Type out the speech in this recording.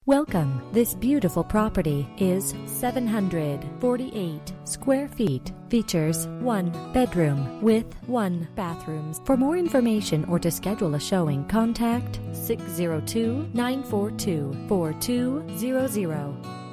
Welcome. This beautiful property is 748 square feet. Features 1 bedroom with 1 bathroom. For more information or to schedule a showing, contact 602-942-4200.